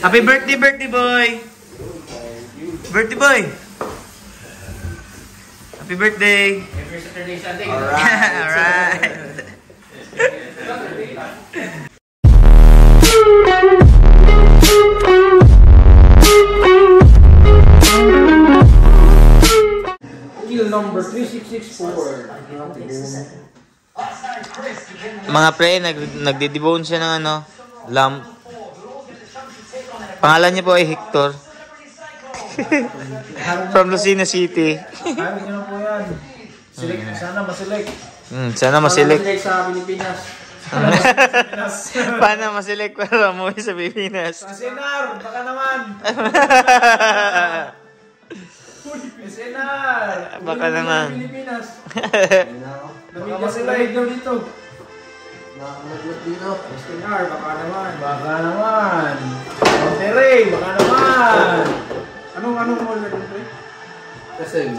Happy birthday, birthday boy! Birthday boy! Happy birthday! Every Saturday, Sunday. Alright! Alright! Kill number 3664. Mga pre, nagdidibone siya ng ano, lamp. Pangalan niya po ay Hector. From Lucena City. Ayaw nyo na po yan. Sana maselect. Sana maselect. Maselect sa Pilipinas. Paano maselect para umuwi sa Pilipinas? Sa Senar, baka naman. Senar. Baka naman. Pilipinas. Baka maselect daw dito. Senar, baka naman. Baka naman. Monterrey, baka naman. Anong mall na dito? Kasem.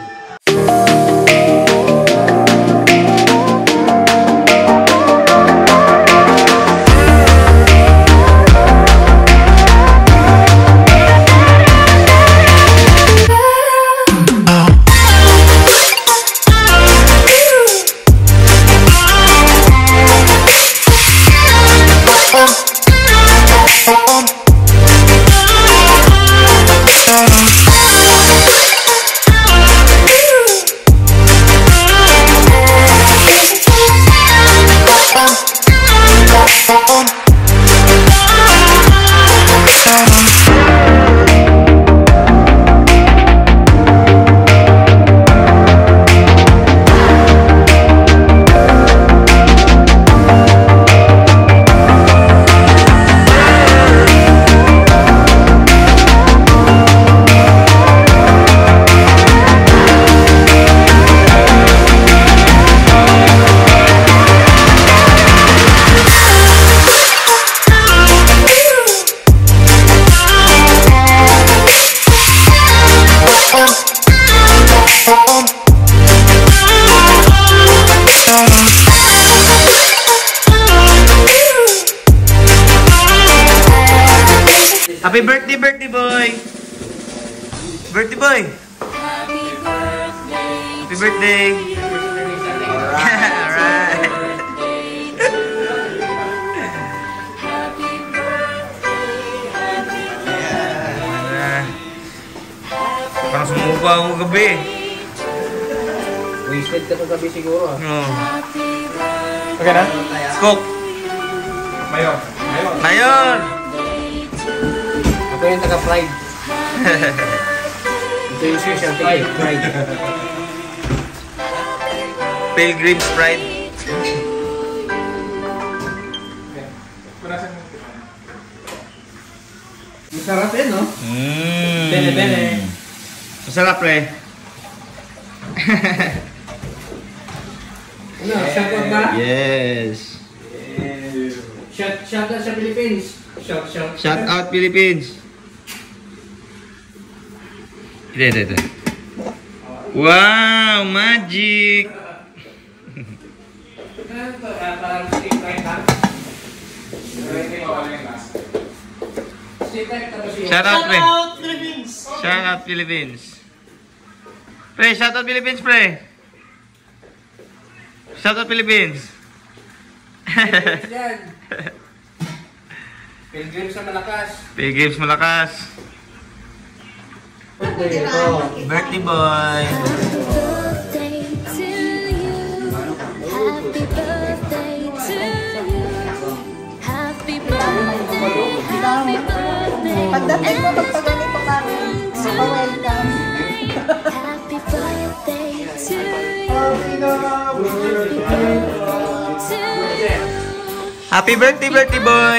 Happy birthday, birthday boy! Birthday boy! Happy birthday! Alright! Parang sumuba ako gabi. Wasted ka kagabi siguro ah. Okay na? Cook! Mayor. Mayor! Ito yung taga-pride. Ito yung social ticket, pride. Pilgrim's Pride. Masarap yun, no? Bene. Masarap, pre. Ano, shoutout ba? Yes. Shoutout sa Philippines. Shout out Philippines. Ito. Wow, magic. Shout out, pre. Philippines. Shout out Philippines. Pre, shout out Philippines, pre. Shout out Philippines. Pilgrims sa Malakas. Pilgrims Malakas. Birthday boy. Pagdating mo, magpaganito kami. Welcome. Happy birthday, birthday boy.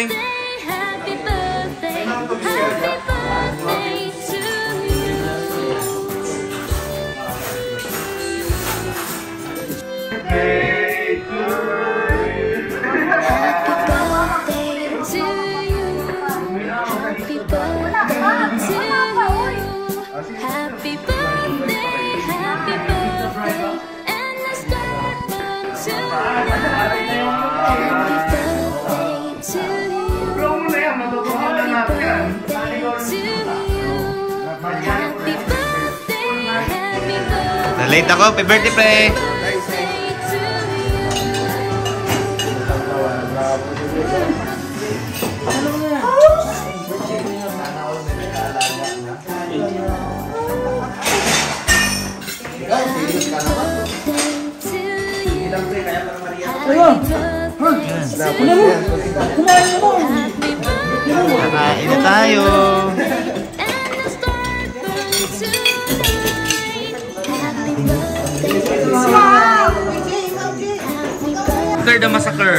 Late ako. Happy birthday, pre. Kakain na tayo. Massacre the massacre.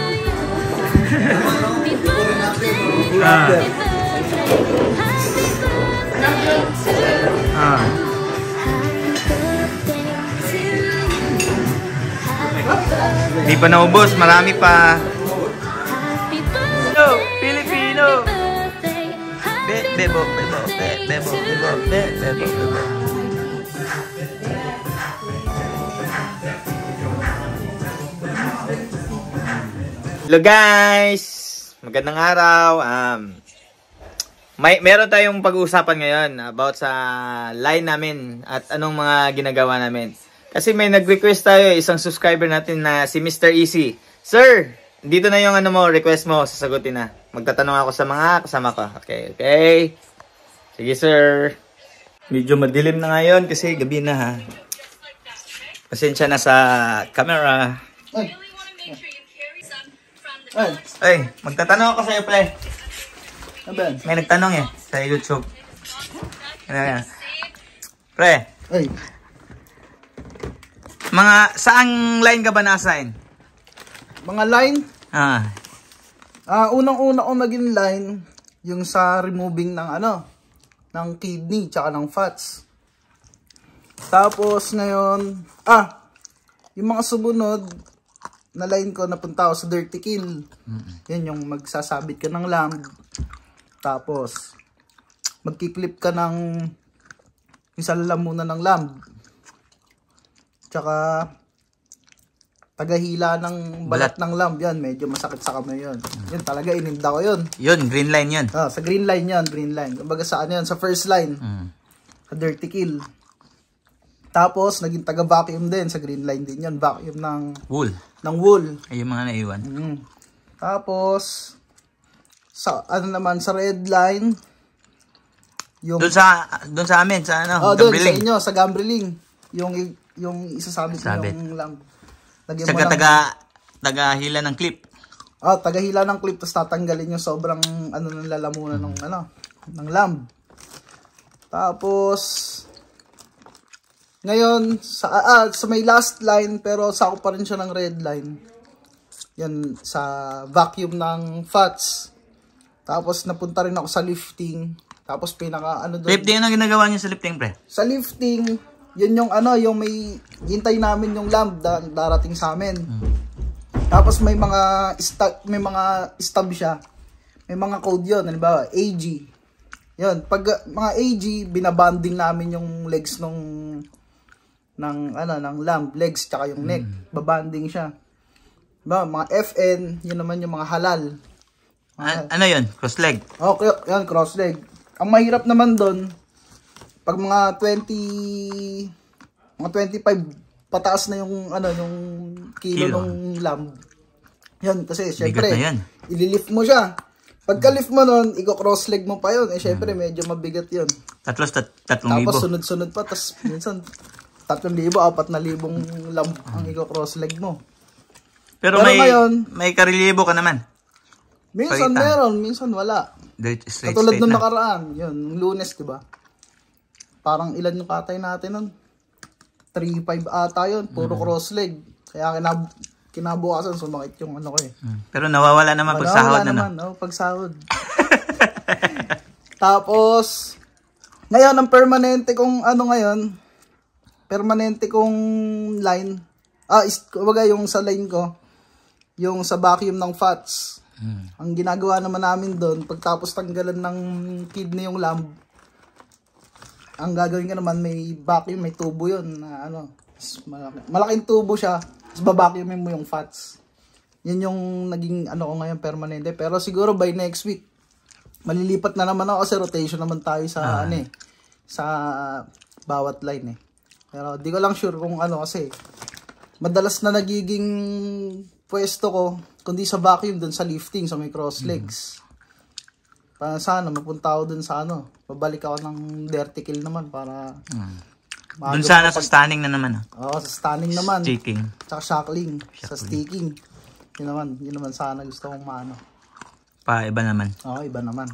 Di pa naubos, marami pa. Filipino, Filipino. Bebo, bebo, bebo, bebo, bebo, bebo. Hello guys! Magandang araw. Meron tayong pag-uusapan ngayon about sa line namin at anong mga ginagawa namin. Kasi may nag-request tayo, isang subscriber natin na si Mr. Easy. Sir, dito na yung request mo, sasagutin na. Magtatanong ako sa mga kasama ko. Okay, okay. Sige sir. Medyo madilim na ngayon kasi gabi na ha. Pasensya na sa camera. Ay, magtatanong ako sa iyo, pre. May nagtanong sa YouTube. Pre. Ay. Mga saang line ka ba nasa-assign? Mga line? Ah. Unang-una ko naging line yung sa removing ng ng kidney tsaka ng fats. Tapos ngayon, yung mga sumunod na line ko, napunta ako sa dirty kill. Yan yung magsasabit ka ng lamb. Tapos magkiklip ka ng isa lalamunan ng lamb. Tsaka tagahila ng balat ng lamb. Yan, medyo masakit sa kamay yun. Yun talaga, ininda ko yun. Yun, green line yun. Sa green line yun, green line. Kumbaga sa yan, sa first line. Sa dirty kill. Tapos, naging taga-vacuum din. Sa green line din yun. Vacuum ng wool. Ng wool. Ay, yung mga naiwan. Tapos, sa naman, sa red line, yung... Doon sa amin, sa doon sa inyo, sa gambreling. Yung isasabit yung lamb. Saka taga-hila ng clip. Taga-hila ng clip, tapos tatanggalin yung sobrang ng lalamunan ng lamb. Tapos, ngayon, sa may last line, pero sako pa rin siya ng red line. Yan, sa vacuum ng fats. Tapos, napunta rin ako sa lifting. Tapos, doon. Lifting, ano ginagawa niyo sa lifting, pre? Sa lifting, yun yung yung may, hintay namin yung lamb darating sa amin. Tapos, may mga stab siya. May mga code yun, halimbawa, AG. Yun, pag mga AG, binabanding namin yung legs ng lamb, legs tsaka yung neck, babanding siya. Diba, mga FN, yun naman yung mga halal. Ano yun? Cross leg? Okay, yan, cross leg. Ang mahirap naman doon, pag mga 25 pataas na yung kilo ng lamb. Yan, kasi syempre, ililift mo siya. Pagka-lift mo nun, i-cross leg mo pa yun. Syempre, medyo mabigat yun. 3,000. Tapos sunod-sunod pa, tapos minsan 3,000, 4,000 lamb ang i-cross leg mo. Pero ngayon, may karelyebo ka naman. Minsan meron, minsan wala. Katulad nung nakaraan, yun, Lunes, diba? Parang ilan yung katay natin nun? 3,500 ata yun, puro cross leg. Kaya kinabukasan, sumakit yung Pero nawawala naman pag sahod na. Nawawala naman, pag sahod. Tapos, ngayon, ang permanente kong permanente kong line, kumbaga yung sa line ko, yung sa vacuum ng fats. Ang ginagawa naman namin doon, pagtapos tanggalan ng kidney yung lamb, ang gagawin ka naman, may vacuum, may tubo yun, na malaking tubo siya, tapos babacuumin mo yung fats. Yan yung naging ko ngayon, permanente. Pero siguro by next week, malilipat na naman ako kasi rotation naman tayo sa sa bawat line Pero di ko lang sure kung ano kasi madalas na nagiging pwesto ko kundi sa vacuum dun sa lifting sa may cross legs. Para sana mapunta ako dun sa ano, pabalik ako ng vertical naman para Dun sana sa stunning na naman. Oo, sa stunning naman. Sticking. Tsaka shackling. Sa sticking. Yun naman sana gusto kong maano. Iba naman. Oo, iba naman.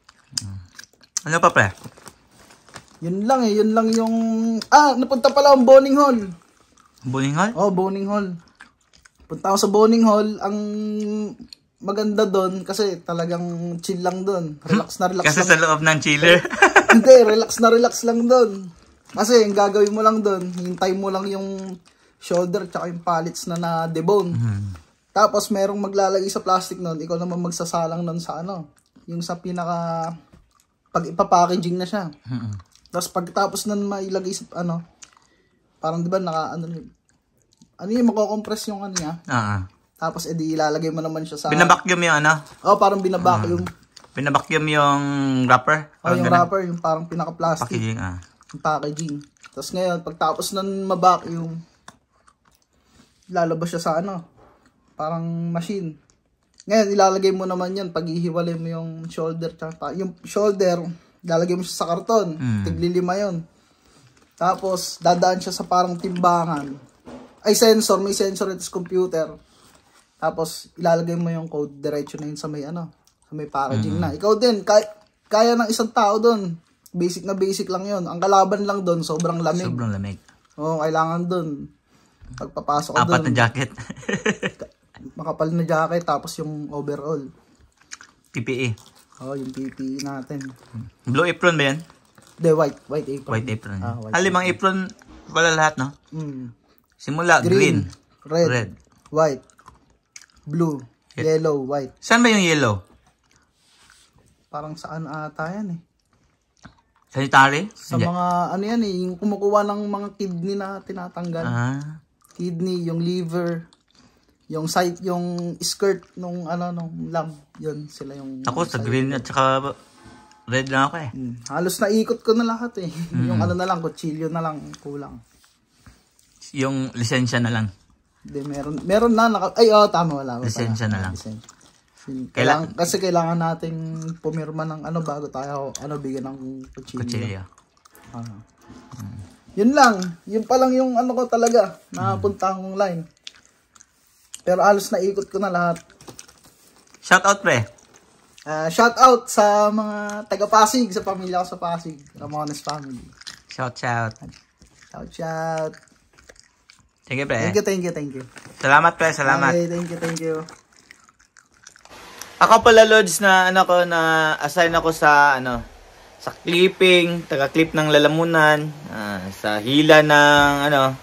Ano pa pre? Yun lang yung... napunta pala ang Boning Hall. Boning Hall? Oo, Boning Hall. Punta ako sa Boning Hall. Ang maganda doon kasi talagang chill lang doon. Relax na relax kasi lang. sa loob ng chiller. Hindi, relax na relax lang doon. Kasi yung gagawin mo lang doon, hintay mo lang yung shoulder tsaka yung pallets na debone. Tapos merong maglalagay sa plastic noon, ikaw naman magsasalang noon sa ano, yung sa pinaka pag ipapackaging na siya. Tapos pagtapos nun mailagay sa ano, parang 'di ba naka ano yung mako-compress yung ano niya. Tapos edi ilalagay mo naman siya sa binabacuum yung ano? Oh, parang binabacuum. Binabacuum yung wrapper? Oh, yung wrapper, yung parang pinaka-plastic. Packaging, packaging. Tapos ngayon, pagtapos ng mabacuum, lalabas siya sa ano, parang machine. Ngayon, ilalagay mo naman yan, pag ihiwalay mo yung shoulder, yung shoulder, ilalagay mo siya sa karton, tiglilima yun. Tapos, dadaan siya sa parang timbangan. Ay, sensor, may sensor ito sa computer. Tapos, ilalagay mo yung code, diretso na yun sa may ano, sa may packaging na. Ikaw din, kaya ng isang tao doon. Basic na basic lang yun. Ang kalaban lang doon, sobrang lamig. Sobrang lamig. Oo, kailangan doon. Pagpapasok ko doon. 4 na jacket. Makapal na jacket, tapos yung overall. PPE. Oo, yung PPE natin. Blue apron ba yan? Hindi, white apron. White apron. White Limang apron pala lahat, no? Simula, green, red, white, blue, yellow, white. Saan ba yung yellow? Parang saan ata yan eh. Sanitary? Sa mga, ano yan eh, yung kumukuha ng mga kidney na tinatanggal. Kidney, yung liver, yung side, yung skirt nung ano, nung lamb. Yun, sila yung... Ako, sa green at saka red lang ako eh. Halos naikot ko na lahat eh. Yung ano na lang, kutsilyo na lang, kulang. Yung lisensya na lang. Hindi, meron na, tama, wala. Lisensya na lang. Kasi kailangan nating pumirma ng ano bago tayo bigyan ng kutsilyo. Yun lang. Yun pa lang yung ano ko talaga. Napunta akong line. Pero alos na ikot ko na lahat. Shout out pre. Shout out sa mga taga Pasig, sa pamilya ko sa Pasig. Ramones family. Shout. Thank you pre. Thank you. Salamat pre, salamat. Okay, thank you. Ako pala Lods na assign ako sa sa clipping, taga-clip ng lalamunan, sa hila ng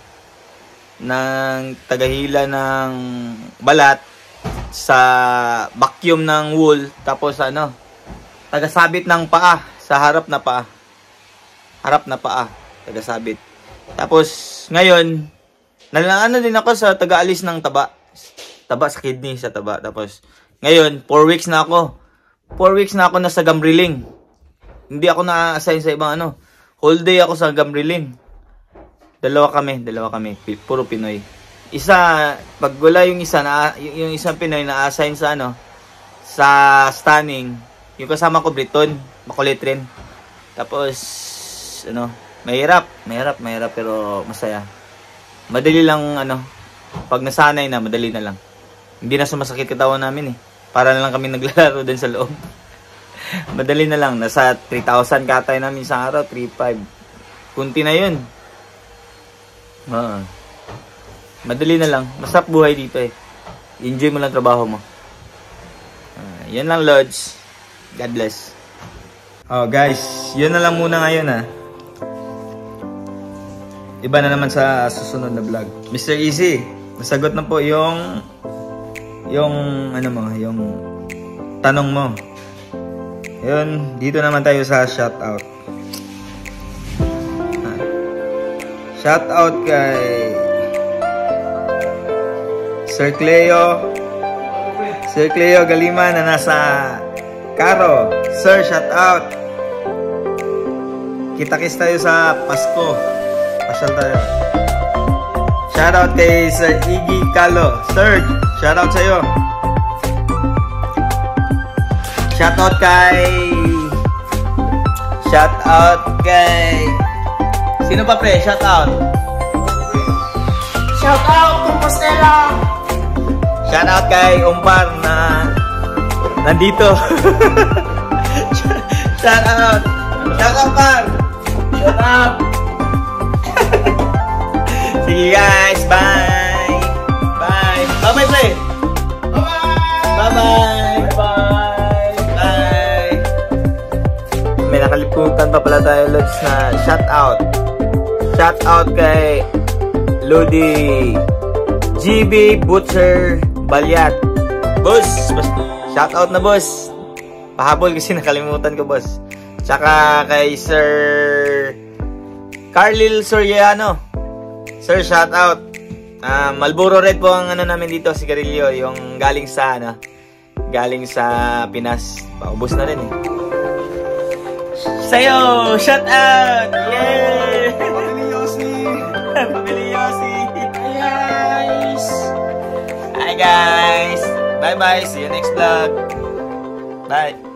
ng tagahila ng balat, sa vacuum ng wool, tapos taga-sabit ng paa sa harap na paa, taga-sabit. Tapos ngayon din ako sa taga-alis ng taba sa kidney, sa taba. Tapos ngayon, 4 weeks na ako. 4 weeks na ako nasa Gambriling. Hindi ako na-assign sa ibang Whole day ako sa Gambriling. Dalawa kami. Puro Pinoy. Pag wala yung yung isang Pinoy na-assign sa sa stunning. Yung kasama ko, Briton. Makulit rin. Tapos, mahirap pero masaya. Madali lang, pag nasanay na, madali na lang. Hindi na sumasakit katawan namin eh. Para na lang kami naglalaro din sa loob. Madali na lang. Nasa 3,000 katay namin sa araw. 3,500. Kunti na yun. Madali na lang. Masarap buhay dito eh. Enjoy mo lang trabaho mo. Yan lang Lods. God bless. Guys. Yun na lang muna ngayon Iba na naman sa susunod na vlog. Mr. Easy. Nasagot na po yung tanong mo. Yun, dito naman tayo sa shoutout. Shoutout kay Sir Cleo Galima na nasa Caro. Sir, shoutout. Kita-kits tayo sa Pasko. Pasal tayo. Shoutout kay Sir Iggy Calo. Sir, shoutout sa'yo. Shoutout kay sino pa pre? Shoutout. Shout out Compostela. Shoutout kay Umpar na nandito. Shoutout. Shoutout Par. Shoutout. Sige guys, bye. Bye. Bye pre. Bye bye. Bye. May nakalimutan pa pala tayo, Lods, na shoutout. Shoutout kay Lodi GB Butcher Balyat. Boss, shoutout na boss. Pahabol kasi nakalimutan ko, boss. Tsaka kay Sir Carlil Soriano. Sir, shoutout. Marlboro Red po ang ano namin dito, sigarilyo, yung galing sa Pinas. Paubos na rin eh. Sa'yo, shoutout! Yay! Pamili Yossi! Hi guys! Bye bye! See you next vlog! Bye!